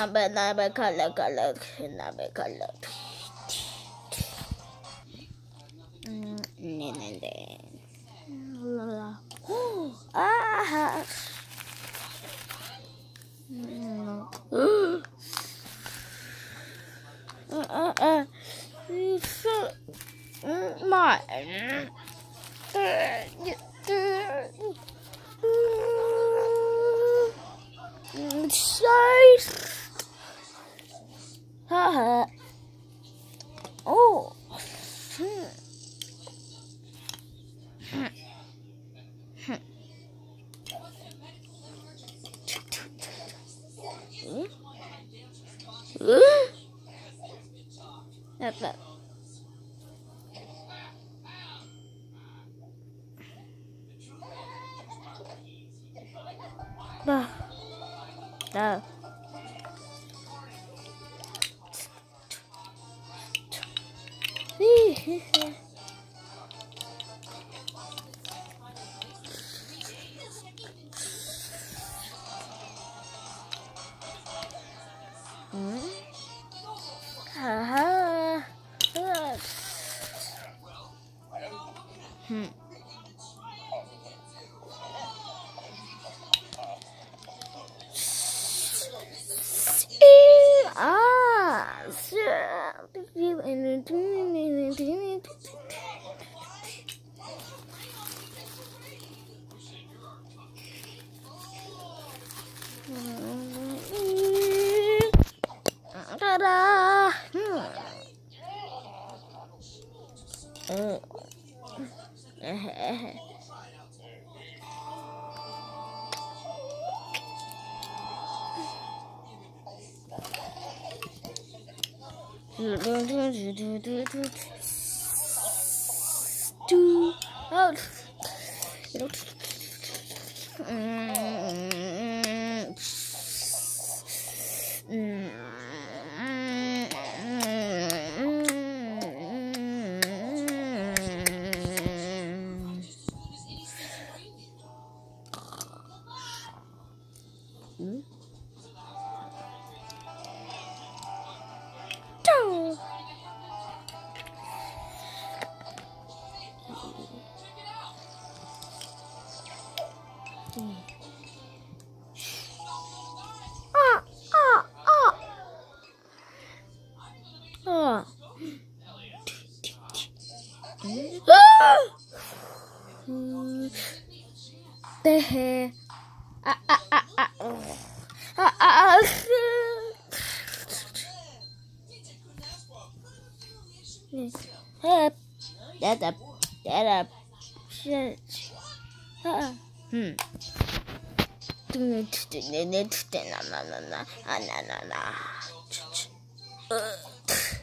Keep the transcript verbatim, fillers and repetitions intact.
number, number, color, color, number, color. Ah. My. Haha. Oh. That's that. No. No. Hmm. Haha. Hmm. Ah. Ta-da! Hmm. Oh. Do oh, you know. Mm. Mm. Mm. Mm. Ah, ah, ah. Ah. Mm. The hair. Ah, ah, ah, ah. Ah, ah, ah. Help. Dad up. Dad up. Shit. Ah. Hmm. Na na na na na na na.